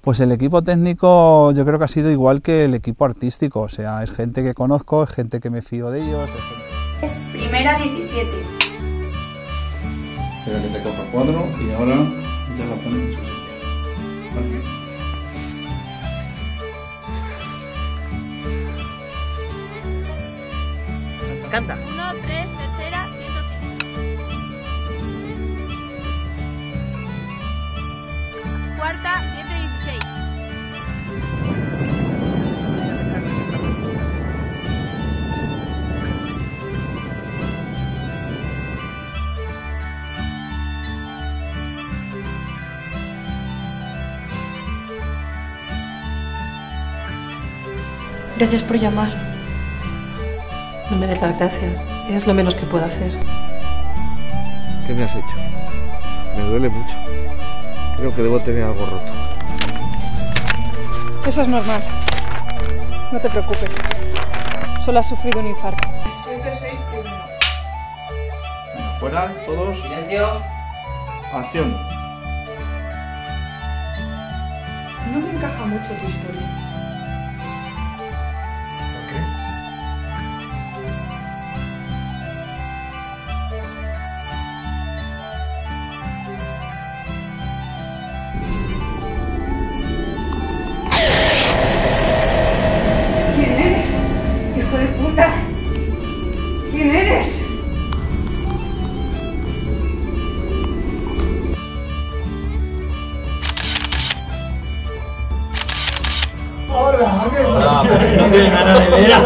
Pues el equipo técnico yo creo que ha sido igual que el equipo artístico, o sea, es gente que conozco, es gente que me fío de ellos. Primera 17. Espera que te coja 4 y ahora ya la pones en su sitio. Vale. Canta. 1, 3, tercera, 105. Cuarta, 116. Gracias por llamar. No me des las gracias. Es lo menos que puedo hacer. ¿Qué me has hecho? Me duele mucho. Creo que debo tener algo roto. Eso es normal. No te preocupes. Solo has sufrido un infarto. 7, 6, 1. Venga, fuera, todos. Silencio. Acción. No me encaja mucho tu historia. ¿Por qué? ¿Quién eres? ¡Hijo de puta! ¿Quién eres? No tiene ganas de ver.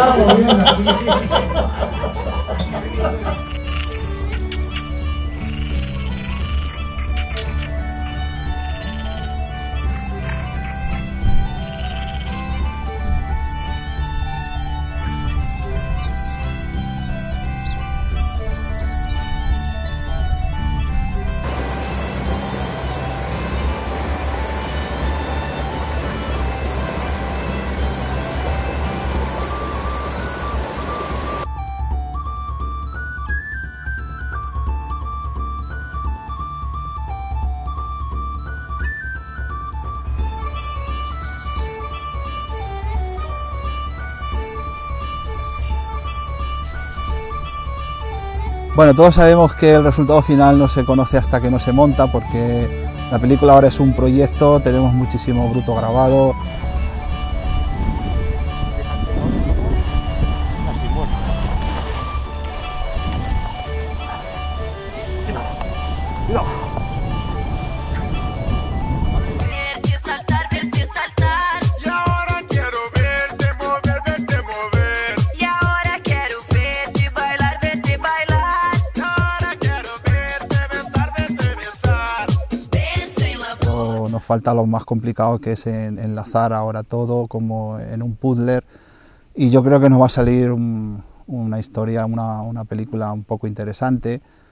Bueno, todos sabemos que el resultado final no se conoce hasta que no se monta, porque la película ahora es un proyecto, tenemos muchísimo bruto grabado. Nos falta lo más complicado, que es enlazar ahora todo como en un puzzle, y yo creo que nos va a salir una historia, una película un poco interesante.